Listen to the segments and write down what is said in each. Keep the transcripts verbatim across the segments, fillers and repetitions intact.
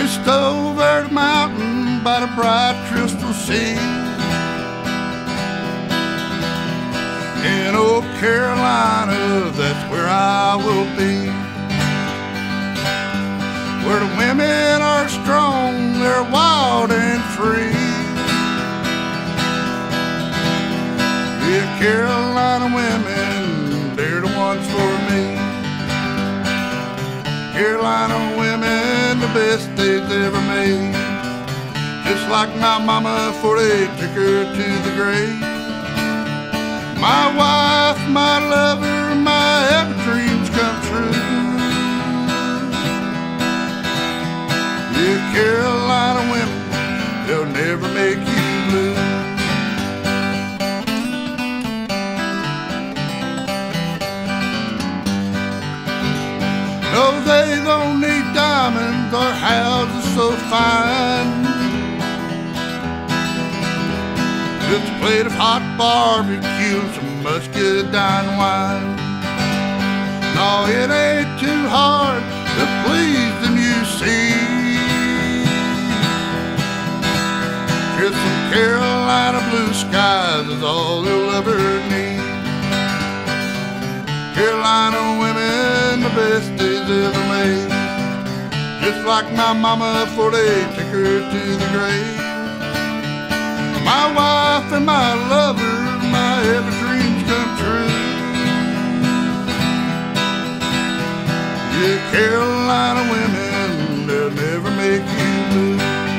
just over the mountain by the bright crystal sea. In old Carolina, that's where I will be, where the women are strong, they're wild and free. Yeah, Carolina women, they're the ones for me. Carolina women, the best days ever made. Just like my mama before they took her to the grave. My wife, my lover, my ever dreams come true. Yeah, Carolina women, they'll never make you blue. No, they don't need diamonds or houses so fine, just a plate of hot barbecue and some muscadine wine. No, it ain't too hard to please them, you see. Just some Carolina blue skies is all they'll ever need. Carolina women, the best days ever made. Just like my mama before they took her to the grave. My wife and my lover, my every dreams come true. Yeah, Carolina women, they'll never make you blue.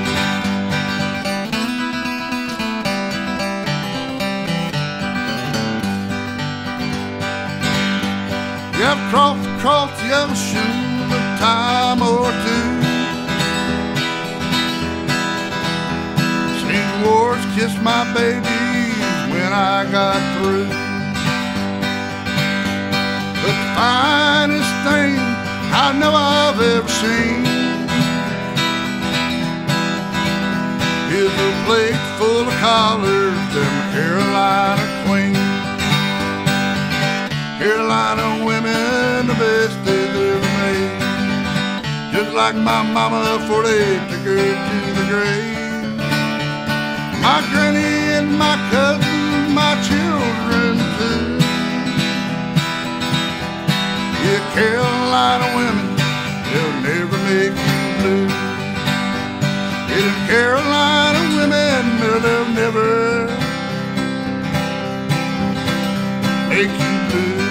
You have crossed across the ocean a time or two, seen wars kiss my babies when I got through. But the finest thing I know I've ever seen is a plate full of collards and my Carolina queen. Carolina women, the best days ever made. Just like my mama before they took her to the grave. My granny and my cousins, my children too. Yeah, Carolina women, they'll never make you blue. Yeah, Carolina women, they'll never make you blue.